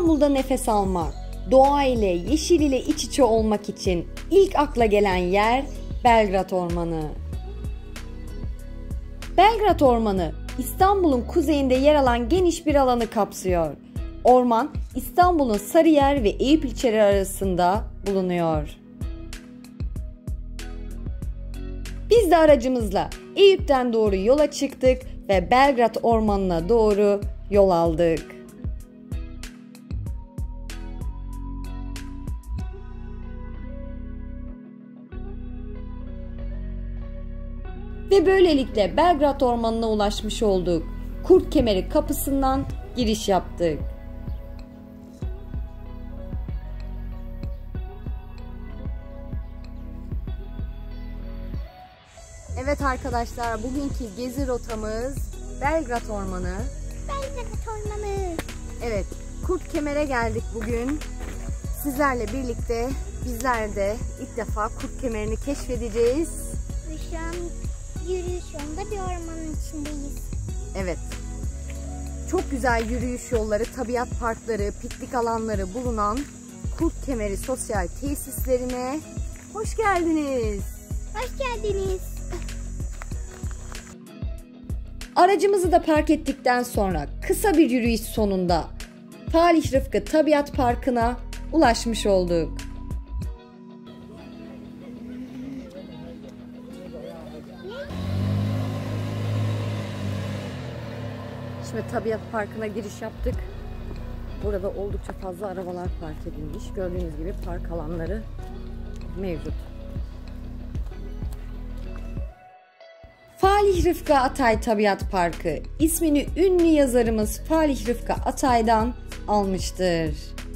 İstanbul'da nefes almak, doğa ile, yeşil ile iç içe olmak için ilk akla gelen yer Belgrad Ormanı. Belgrad Ormanı, İstanbul'un kuzeyinde yer alan geniş bir alanı kapsıyor. Orman, İstanbul'un Sarıyer ve Eyüp ilçeleri arasında bulunuyor. Biz de aracımızla Eyüp'ten doğru yola çıktık ve Belgrad Ormanı'na doğru yol aldık. Ve böylelikle Belgrad Ormanı'na ulaşmış olduk. Kurtkemeri kapısından giriş yaptık. Evet arkadaşlar, bugünkü gezi rotamız Belgrad Ormanı. Belgrad Ormanı. Evet, Kurtkemer'e geldik bugün. Sizlerle birlikte bizler de ilk defa Kurtkemeri'ni keşfedeceğiz. Ve şu an yürüyüş yolunda bir ormanın içindeyiz. Evet. Çok güzel yürüyüş yolları, tabiat parkları, piknik alanları bulunan Kurtkemeri sosyal tesislerine hoş geldiniz. Hoş geldiniz. Aracımızı da park ettikten sonra kısa bir yürüyüş sonunda Falih Rıfkı Tabiat Parkı'na ulaşmış olduk. Şimdi Tabiat Parkı'na giriş yaptık. Burada oldukça fazla arabalar park edilmiş. Gördüğünüz gibi park alanları mevcut. Falih Rıfkı Atay Tabiat Parkı ismini ünlü yazarımız Falih Rıfkı Atay'dan almıştır.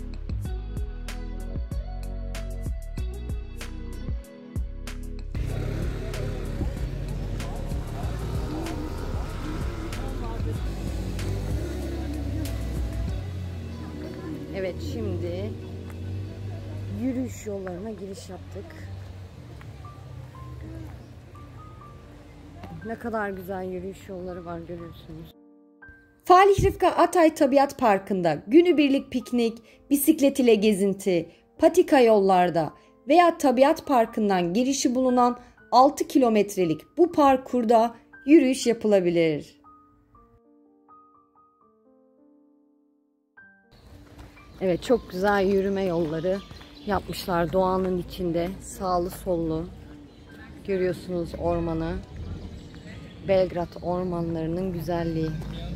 Evet, şimdi yürüyüş yollarına giriş yaptık. Ne kadar güzel yürüyüş yolları var, görüyorsunuz. Falih Rıfkı Atay Tabiat Parkı'nda günübirlik piknik, bisiklet ile gezinti, patika yollarda veya Tabiat Parkı'ndan girişi bulunan 6 kilometrelik bu parkurda yürüyüş yapılabilir. Evet, çok güzel yürüme yolları yapmışlar doğanın içinde, sağlı sollu. Görüyorsunuz ormanı. Belgrad ormanlarının güzelliği.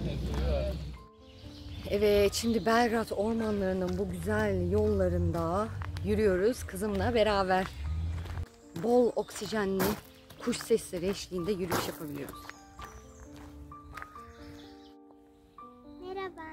Evet, şimdi Belgrad ormanlarının bu güzel yollarında yürüyoruz kızımla beraber. Bol oksijenli kuş sesleri eşliğinde yürüyüş yapabiliyoruz. Merhaba.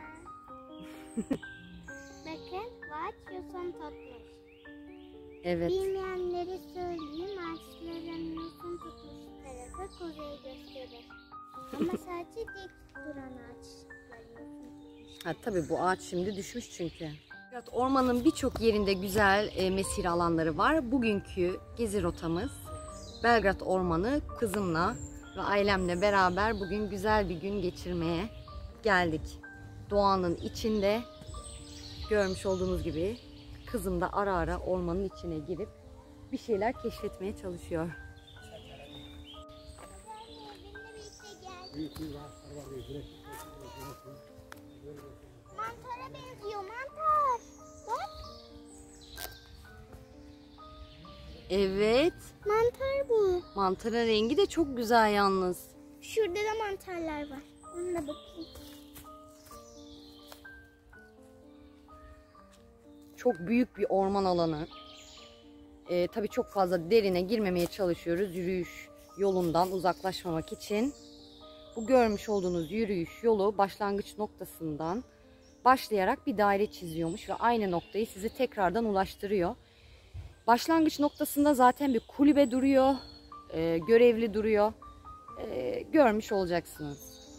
Bakın, ağaç yosun tutmuş. Evet. Bilmeyenlere söyleyeyim, ağaçların yosun tutmuş tarafı kuzeyi gösterir. Ama sadece dik duran ağaçlar yosun tutmuş. Ha, tabii bu ağaç şimdi düşmüş çünkü. Belgrad ormanın birçok yerinde güzel mesire alanları var. Bugünkü gezi rotamız Belgrad Ormanı. Kızımla ve ailemle beraber bugün güzel bir gün geçirmeye geldik. Doğanın içinde görmüş olduğunuz gibi kızım da ara ara ormanın içine girip bir şeyler keşfetmeye çalışıyor. Mantara benziyor, mantar. Bak. Evet. Mantar bu. Mantarın rengi de çok güzel yalnız. Şurada da mantarlar var. Onunla bakayım. Çok büyük bir orman alanı. Tabii çok fazla derine girmemeye çalışıyoruz yürüyüş yolundan uzaklaşmamak için. Bu görmüş olduğunuz yürüyüş yolu başlangıç noktasından başlayarak bir daire çiziyormuş ve aynı noktayı sizi tekrardan ulaştırıyor. Başlangıç noktasında zaten bir kulübe duruyor, görevli duruyor. Görmüş olacaksınız.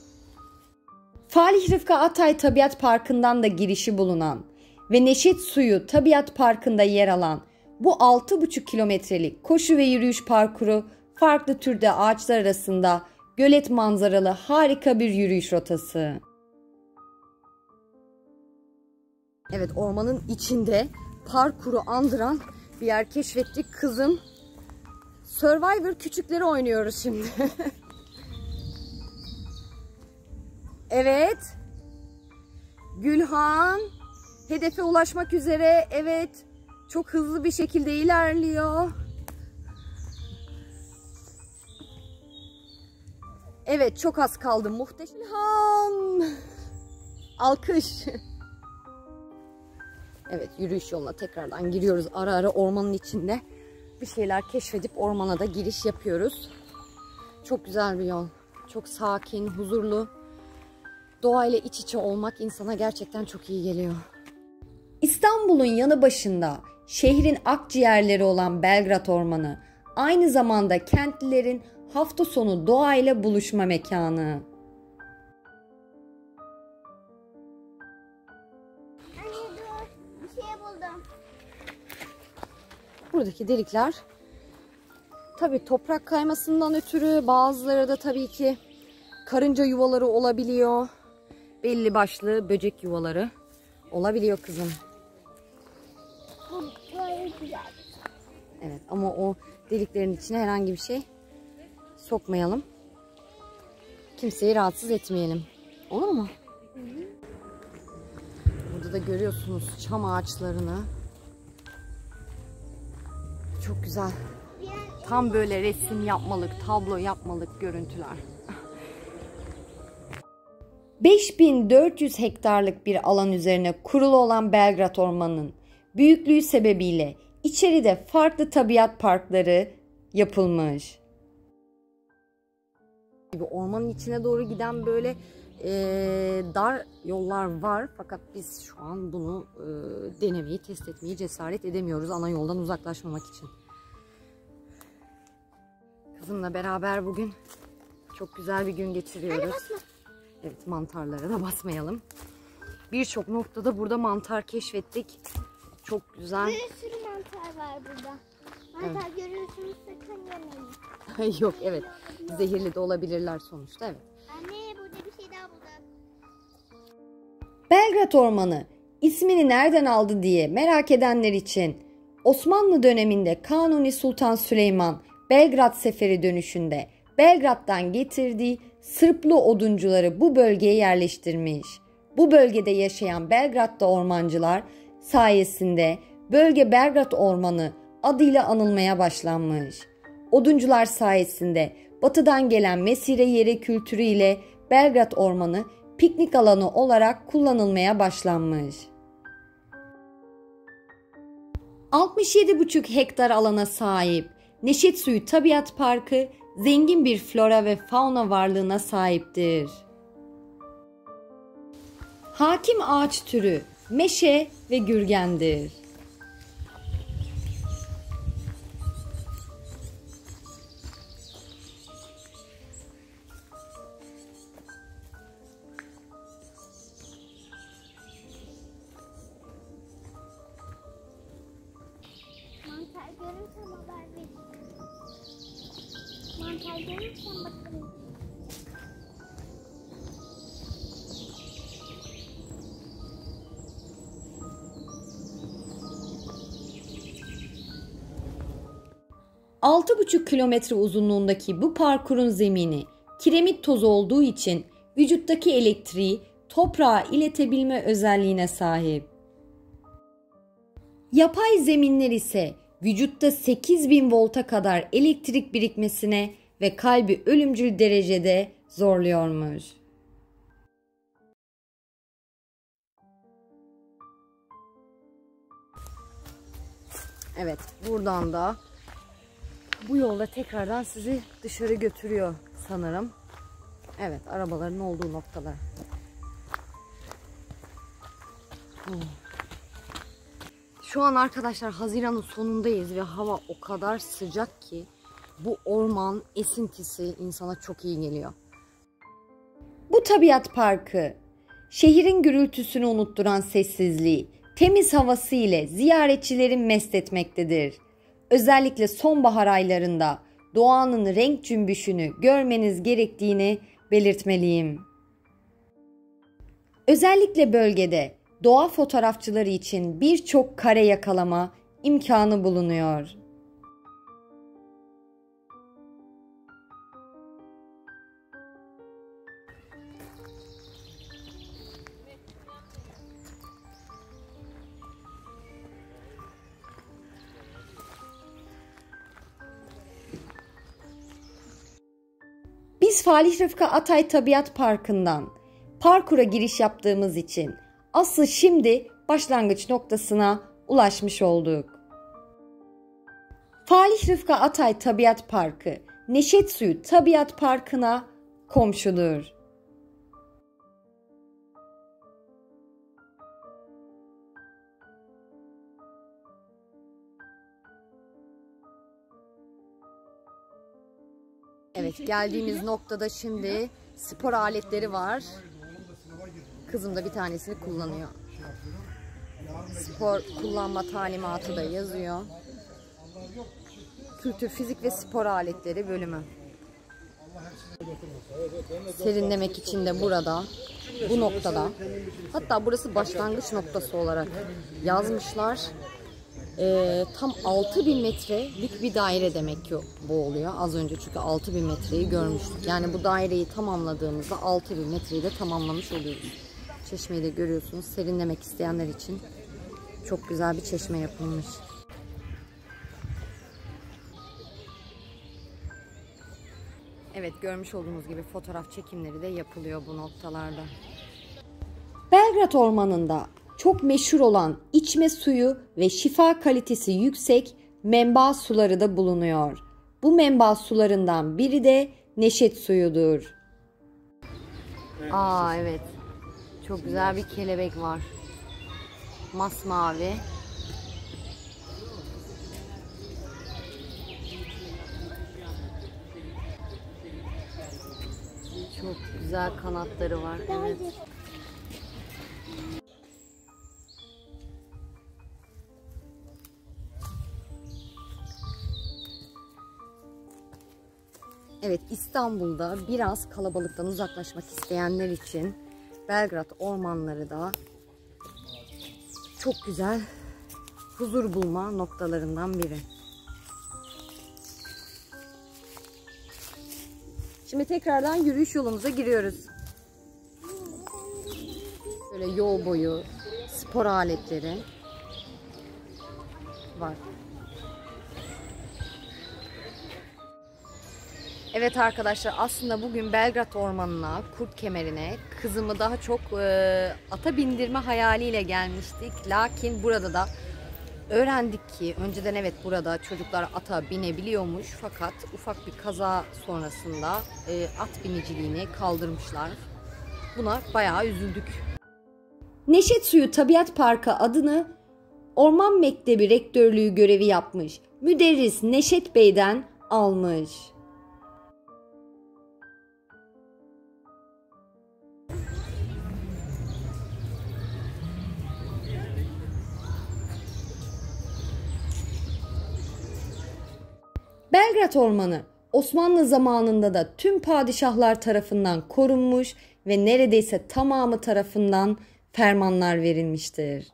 Falih Rıfkı Atay Tabiat Parkı'ndan da girişi bulunan ve Neşet Suyu Tabiat Parkı'nda yer alan bu 6,5 kilometrelik koşu ve yürüyüş parkuru farklı türde ağaçlar arasında gölet manzaralı harika bir yürüyüş rotası. Evet, ormanın içinde parkuru andıran bir yer keşfettik. Kızım Survivor küçükleri oynuyoruz şimdi. Evet. Gülhan hedefe ulaşmak üzere. Evet. Çok hızlı bir şekilde ilerliyor. Evet, çok az kaldı. Muhteşem. Gülhan. Alkış. Evet, yürüyüş yoluna tekrardan giriyoruz. Ara ara ormanın içinde bir şeyler keşfedip ormana da giriş yapıyoruz. Çok güzel bir yol. Çok sakin, huzurlu. Doğayla iç içe olmak insana gerçekten çok iyi geliyor. İstanbul'un yanı başında şehrin akciğerleri olan Belgrad Ormanı aynı zamanda kentlilerin hafta sonu doğayla buluşma mekanı. Anne dur, bir şey buldum. Buradaki delikler tabii toprak kaymasından ötürü, bazıları da tabii ki karınca yuvaları olabiliyor. Belli başlı böcek yuvaları olabiliyor kızım. Bu böyle güzel. Evet, ama o deliklerin içine herhangi bir şey sokmayalım. Kimseyi rahatsız etmeyelim. Olur mu? Hı hı. Burada da görüyorsunuz çam ağaçlarını. Çok güzel. Tam böyle resim yapmalık, tablo yapmalık görüntüler. 5400 hektarlık bir alan üzerine kurulu olan Belgrad Ormanı'nın büyüklüğü sebebiyle içeride farklı tabiat parkları yapılmış. Ormanın içine doğru giden böyle dar yollar var, fakat biz şu an bunu denemeyi, test etmeyi cesaret edemiyoruz ana yoldan uzaklaşmamak için. Kızımla beraber bugün çok güzel bir gün geçiriyoruz. Evet, mantarlara da basmayalım. Birçok noktada burada mantar keşfettik. Çok güzel. Bir sürü mantar var burada. Mantar evet. Görüyorsunuz, sakın yemeyin. Yok, evet. Zehirli de olabilirler sonuçta, evet. Anne, burada bir şey daha buldum. Belgrad Ormanı ismini nereden aldı diye merak edenler için Osmanlı döneminde Kanuni Sultan Süleyman Belgrad Seferi dönüşünde Belgrad'dan getirdiği Sırplı oduncuları bu bölgeye yerleştirmiş. Bu bölgede yaşayan Belgrad'da ormancılar sayesinde bölge Belgrad Ormanı adıyla anılmaya başlanmış. Oduncular sayesinde batıdan gelen mesire yeri kültürü ile Belgrad Ormanı piknik alanı olarak kullanılmaya başlanmış. 67,5 hektar alana sahip Neşetsuyu Tabiat Parkı zengin bir flora ve fauna varlığına sahiptir. Hakim ağaç türü meşe ve gürgendir. Mantar görürsem haber verin. Mantar görürsem bakalım. ...6,5 kilometre uzunluğundaki bu parkurun zemini kiremit tozu olduğu için vücuttaki elektriği toprağa iletebilme özelliğine sahip. Yapay zeminler ise vücutta 8000 volta kadar elektrik birikmesine ve kalbi ölümcül derecede zorluyormuş. Evet, buradan da bu yolda tekrardan sizi dışarı götürüyor sanırım. Evet, arabaların olduğu noktalar. Şu an arkadaşlar Haziran'ın sonundayız ve hava o kadar sıcak ki bu orman esintisi insana çok iyi geliyor. Bu tabiat parkı şehrin gürültüsünü unutturan sessizliği, temiz havası ile ziyaretçileri mest etmektedir. Özellikle sonbahar aylarında doğanın renk cümbüşünü görmeniz gerektiğini belirtmeliyim. Özellikle bölgede doğa fotoğrafçıları için birçok kare yakalama imkanı bulunuyor. Biz Falih Rıfkı Atay Tabiat Parkı'ndan parkura giriş yaptığımız için asıl şimdi başlangıç noktasına ulaşmış olduk. Falih Rıfkı Atay Tabiat Parkı, Neşetsuyu Tabiat Parkı'na komşudur. Evet, geldiğimiz noktada şimdi spor aletleri var. Kızım da bir tanesini kullanıyor. Spor kullanma talimatı da yazıyor. Kültür, fizik ve spor aletleri bölümü. Serinlemek için de burada, bu noktada. Hatta burası başlangıç noktası olarak yazmışlar. Tam 6000 metrelik bir daire demek ki bu oluyor. Az önce çünkü 6000 metreyi görmüştük. Yani bu daireyi tamamladığımızda 6000 metreyi de tamamlamış oluyoruz. Çeşmeyi de görüyorsunuz. Serinlemek isteyenler için çok güzel bir çeşme yapılmış. Evet, görmüş olduğunuz gibi fotoğraf çekimleri de yapılıyor bu noktalarda. Belgrad Ormanı'nda çok meşhur olan içme suyu ve şifa kalitesi yüksek menba suları da bulunuyor. Bu menba sularından biri de Neşet suyudur. Evet. Çok güzel bir kelebek var. Masmavi. Çok güzel kanatları var. Evet. Evet, İstanbul'da biraz kalabalıktan uzaklaşmak isteyenler için Belgrad ormanları da çok güzel huzur bulma noktalarından biri. Şimdi tekrardan yürüyüş yolumuza giriyoruz. Böyle yol boyu spor aletleri var. Evet arkadaşlar, aslında bugün Belgrad Ormanı'na, Kurt Kemeri'ne kızımı daha çok ata bindirme hayaliyle gelmiştik. Lakin burada da öğrendik ki önceden evet burada çocuklar ata binebiliyormuş. Fakat ufak bir kaza sonrasında at biniciliğini kaldırmışlar. Buna bayağı üzüldük. Neşetsuyu Tabiat Parkı adını Orman Mektebi Rektörlüğü görevi yapmış müderris Neşet Bey'den almış. Belgrad Ormanı Osmanlı zamanında da tüm padişahlar tarafından korunmuş ve neredeyse tamamı tarafından fermanlar verilmiştir.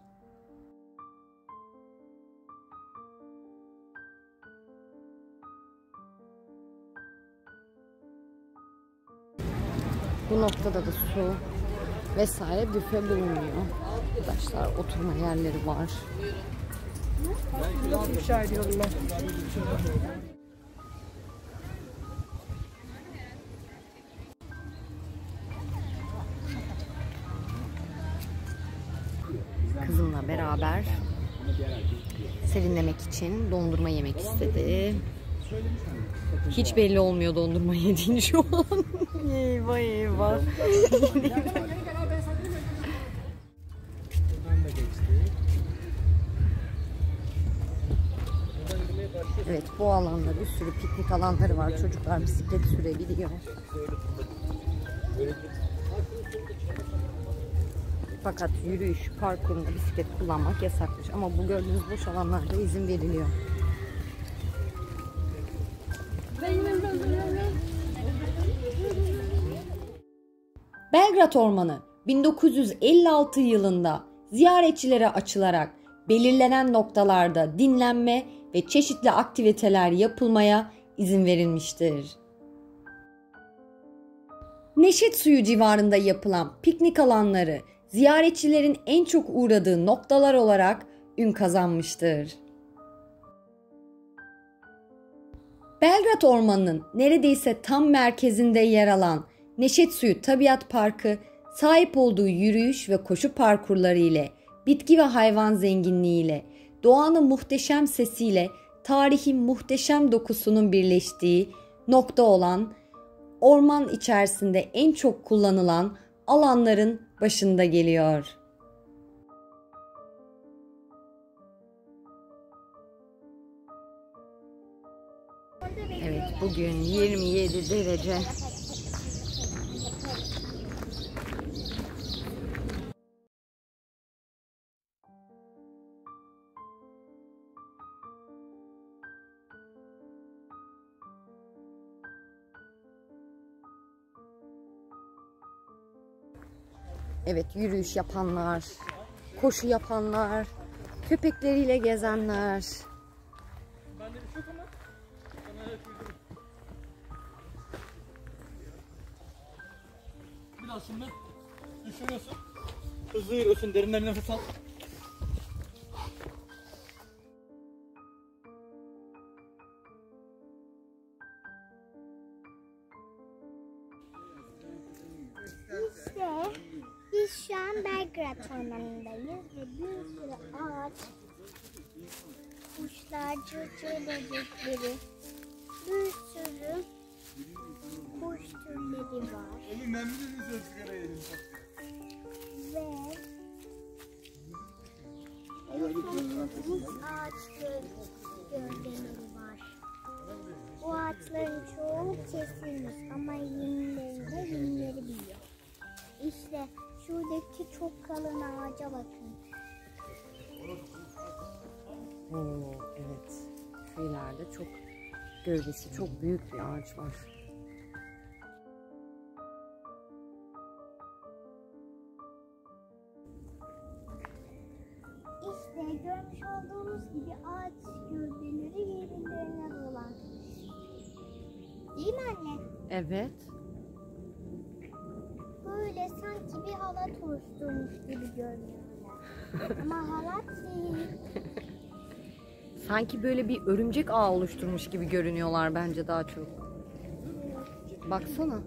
Bu noktada da su vesaire büfe bulunuyor. Arkadaşlar oturma yerleri var. Kızımla beraber serinlemek için dondurma yemek istedi. Hiç belli olmuyor dondurma yediğini şu an. Eyvah eyvah. Evet, bu alanda bir sürü piknik alanları var. Çocuklar bisiklet sürebiliyor. Fakat yürüyüş parkurunda bisiklet kullanmak yasakmış. Ama bu gördüğünüz boş alanlarda izin veriliyor. Belgrad Ormanı 1956 yılında ziyaretçilere açılarak belirlenen noktalarda dinlenme ve çeşitli aktiviteler yapılmaya izin verilmiştir. Neşet Suyu civarında yapılan piknik alanları ziyaretçilerin en çok uğradığı noktalar olarak ün kazanmıştır. Belgrad Ormanı'nın neredeyse tam merkezinde yer alan Neşet Suyu Tabiat Parkı, sahip olduğu yürüyüş ve koşu parkurları ile, bitki ve hayvan zenginliğiyle, doğanın muhteşem sesiyle, tarihin muhteşem dokusunun birleştiği nokta olan orman içerisinde en çok kullanılan alanların başında geliyor. Evet, bugün 27 derece. Evet, yürüyüş yapanlar, koşu yapanlar, köpekleriyle gezenler. Bende bir şey yok ama sana evet uydurum. Biraz şimdi düşürüyorsun. Hızlı yürüyorsun, derinden nefes al. İşte biz şu an Belgrad Ormanı'ndayız ve bir sürü ağaç, kuşlar, cırcır böcekleri, bir sürü kuş türleri var. Oğlum ben bir de sigara yedim. Ve buz ağaç gövdeleri var. Bu ağaçların çoğu kesilmiş ama yenileri büyüyor. İşte şuradaki çok kalın ağaca bakın. Oo, evet. Şu ileride çok gövdesi çok büyük bir ağaç var. İşte görmüş olduğunuz gibi ağaç gövdeleri yerlerine dolan. Değil mi anne? Evet. Böyle sanki bir halat oluşturmuş gibi görünüyorlar. Ama halat değil. Sanki böyle bir örümcek ağı oluşturmuş gibi görünüyorlar bence daha çok. Baksana.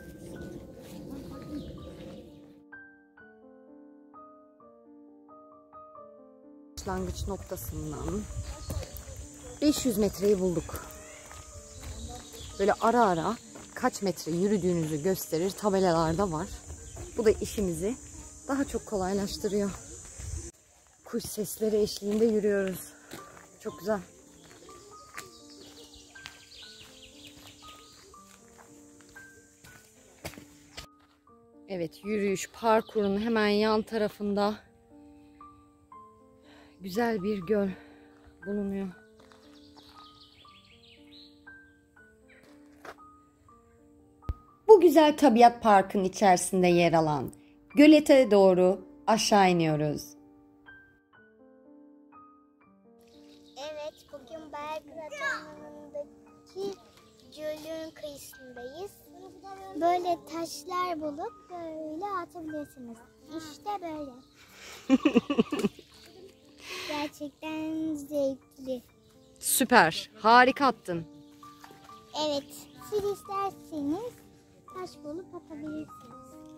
Başlangıç noktasından 500 metreyi bulduk. Böyle ara ara kaç metre yürüdüğünüzü gösterir tabelalarda var. Bu da işimizi daha çok kolaylaştırıyor. Kuş sesleri eşliğinde yürüyoruz. Çok güzel. Evet, yürüyüş parkurunun hemen yan tarafında güzel bir göl bulunuyor. Bu güzel tabiat parkının içerisinde yer alan gölete doğru aşağı iniyoruz. Evet, bugün Belgrad Ormanı'ndaki gölün kıyısındayız. Böyle taşlar bulup böyle atabilirsiniz. İşte böyle. Gerçekten zevkli. Süper, harika attın. Evet, siz isterseniz taş bulup atabilirsiniz.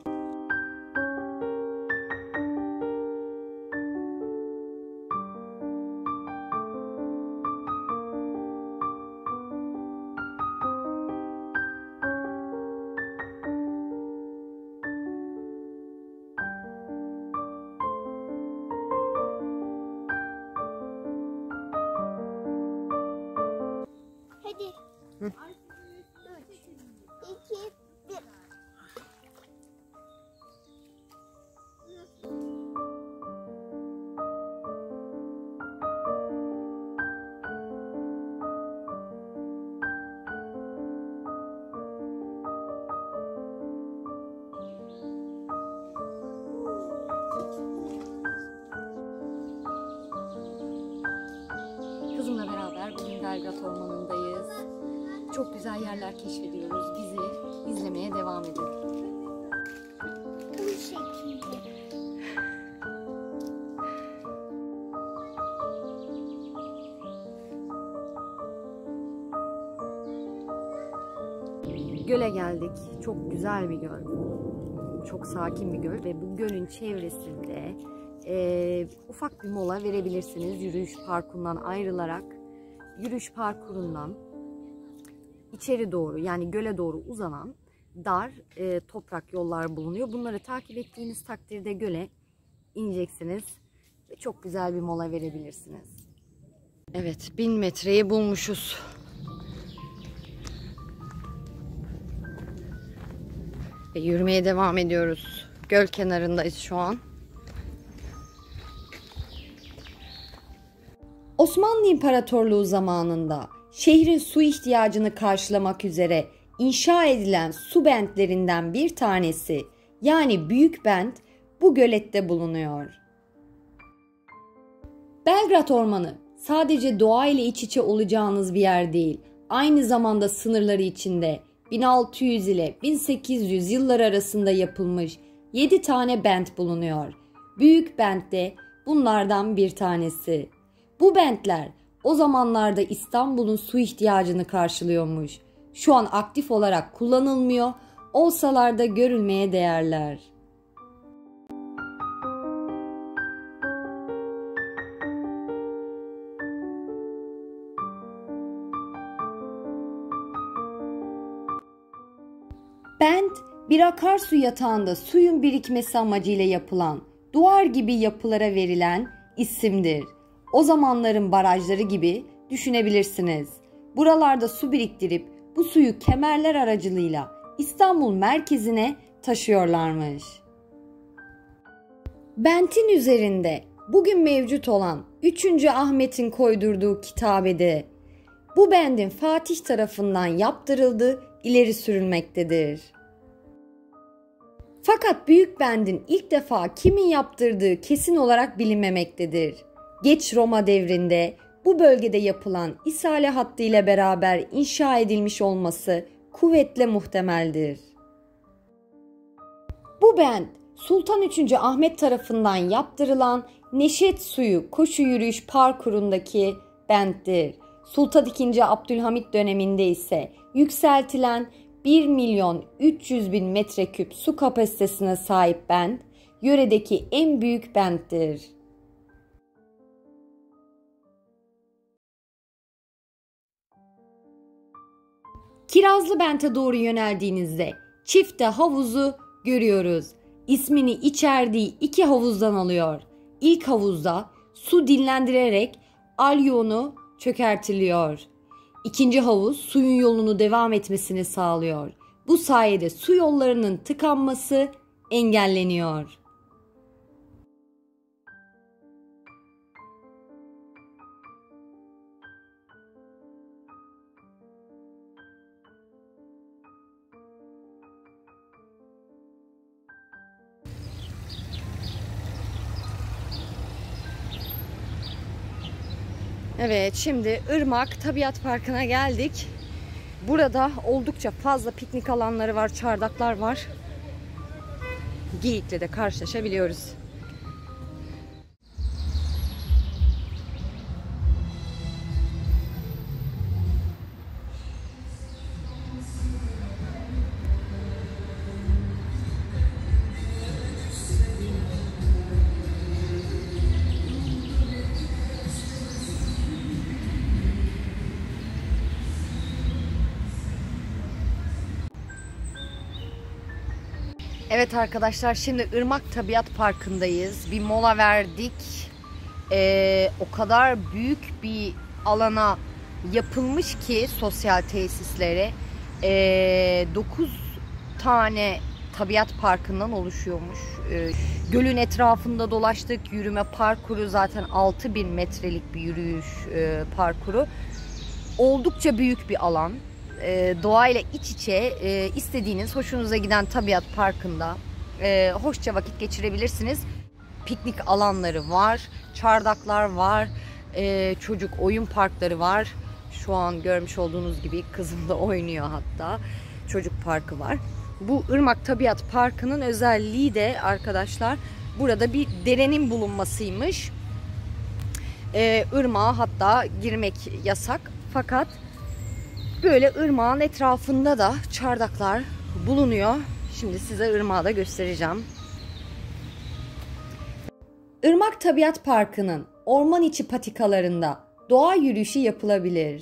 Hadi. Hı. 3, 2, 1. arkadaşlar. Bugün Belgrad Ormanı'ndayız. Çok güzel yerler keşfediyoruz. Bizi izlemeye devam edin. Bu şekilde. Göle geldik. Çok güzel bir göl. Çok sakin bir göl ve bu gölün çevresinde ufak bir mola verebilirsiniz. Yürüyüş parkurundan ayrılarak yürüyüş parkurundan içeri doğru, yani göle doğru uzanan dar toprak yollar bulunuyor. Bunları takip ettiğiniz takdirde göle ineceksiniz ve çok güzel bir mola verebilirsiniz. Evet, 1000 metreyi bulmuşuz. Ve yürümeye devam ediyoruz. Göl kenarındayız şu an. Osmanlı İmparatorluğu zamanında şehrin su ihtiyacını karşılamak üzere inşa edilen su bentlerinden bir tanesi, yani Büyük Bent, bu gölette bulunuyor. Belgrad Ormanı sadece doğa ile iç içe olacağınız bir yer değil, aynı zamanda sınırları içinde 1600 ile 1800 yıllar arasında yapılmış 7 tane bent bulunuyor. Büyük Bent de bunlardan bir tanesi. Bu bentler o zamanlarda İstanbul'un su ihtiyacını karşılıyormuş. Şu an aktif olarak kullanılmıyor, olsalar da görülmeye değerler. Bent, bir akarsu yatağında suyun birikmesi amacıyla yapılan, duvar gibi yapılara verilen isimdir. O zamanların barajları gibi düşünebilirsiniz. Buralarda su biriktirip bu suyu kemerler aracılığıyla İstanbul merkezine taşıyorlarmış. Bent'in üzerinde bugün mevcut olan 3. Ahmet'in koydurduğu kitabede bu bendin Fatih tarafından yaptırıldığı ileri sürülmektedir. Fakat Büyük Bend'in ilk defa kimin yaptırdığı kesin olarak bilinmemektedir. Geç Roma devrinde bu bölgede yapılan isale hattı ile beraber inşa edilmiş olması kuvvetle muhtemeldir. Bu bend Sultan 3. Ahmet tarafından yaptırılan Neşet Suyu koşu yürüyüş parkurundaki benttir. Sultan II. Abdülhamit döneminde ise yükseltilen 1.300.000 metreküp su kapasitesine sahip bent, yöredeki en büyük benttir. Kirazlı Bent'e doğru yöneldiğinizde çifte havuzu görüyoruz. İsmini içerdiği 2 havuzdan alıyor. İlk havuzda su dinlendirerek alyonu çökertiliyor. İkinci havuz suyun yolunu devam etmesini sağlıyor. Bu sayede su yollarının tıkanması engelleniyor. Evet, şimdi Irmak Tabiat Parkı'na geldik. Burada oldukça fazla piknik alanları var, çardaklar var. Geyikle de karşılaşabiliyoruz. Evet arkadaşlar, şimdi Irmak Tabiat Parkı'ndayız. Bir mola verdik. O kadar büyük bir alana yapılmış ki sosyal tesislere 9 tane tabiat parkından oluşuyormuş. Gölün etrafında dolaştık. Yürüme parkuru zaten 6000 metrelik bir yürüyüş parkuru. Oldukça büyük bir alan. Doğayla iç içe istediğiniz, hoşunuza giden tabiat parkında hoşça vakit geçirebilirsiniz. Piknik alanları var, çardaklar var, çocuk oyun parkları var. Şu an görmüş olduğunuz gibi kızım da oynuyor hatta. Çocuk parkı var. Bu Irmak Tabiat Parkı'nın özelliği de arkadaşlar burada bir derenin bulunmasıymış. Irmağa hatta girmek yasak. Fakat böyle ırmağın etrafında da çardaklar bulunuyor. Şimdi size ırmağı da göstereceğim. Irmak Tabiat Parkı'nın orman içi patikalarında doğa yürüyüşü yapılabilir.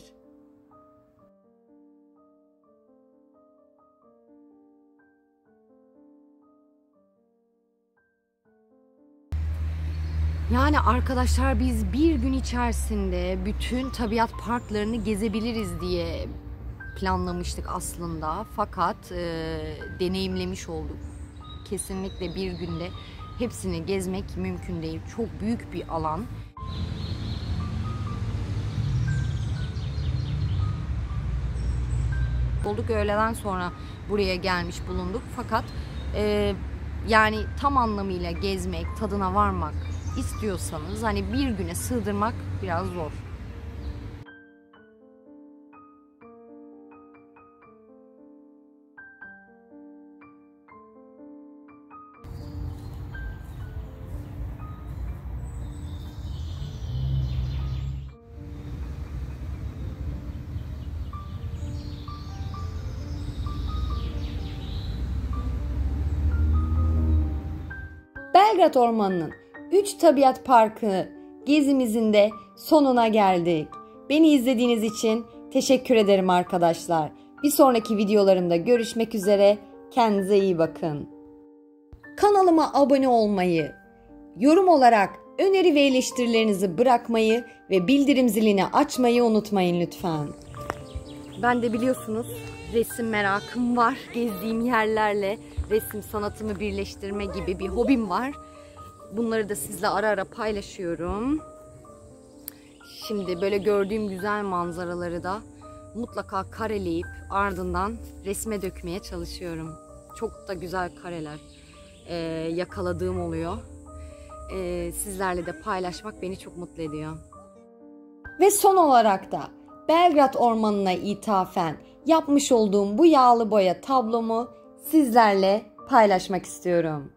Yani arkadaşlar biz bir gün içerisinde bütün tabiat parklarını gezebiliriz diye planlamıştık aslında. Fakat deneyimlemiş olduk. Kesinlikle bir günde hepsini gezmek mümkün değil. Çok büyük bir alan. Olduk, öğleden sonra buraya gelmiş bulunduk. Fakat yani tam anlamıyla gezmek, tadına varmak istiyorsanız hani bir güne sığdırmak biraz zor. Belgrad Ormanı'nın 3 Tabiat Parkı gezimizin de sonuna geldik. Beni izlediğiniz için teşekkür ederim arkadaşlar. Bir sonraki videolarımda görüşmek üzere. Kendinize iyi bakın. Kanalıma abone olmayı, yorum olarak öneri ve eleştirilerinizi bırakmayı ve bildirim zilini açmayı unutmayın lütfen. Ben de biliyorsunuz resim merakım var. Gezdiğim yerlerle resim sanatımı birleştirme gibi bir hobim var. Bunları da sizle ara ara paylaşıyorum. Şimdi böyle gördüğüm güzel manzaraları da mutlaka kareleyip ardından resme dökmeye çalışıyorum. Çok da güzel kareler yakaladığım oluyor. Sizlerle de paylaşmak beni çok mutlu ediyor. Ve son olarak da Belgrad Ormanı'na ithafen yapmış olduğum bu yağlı boya tablomu sizlerle paylaşmak istiyorum.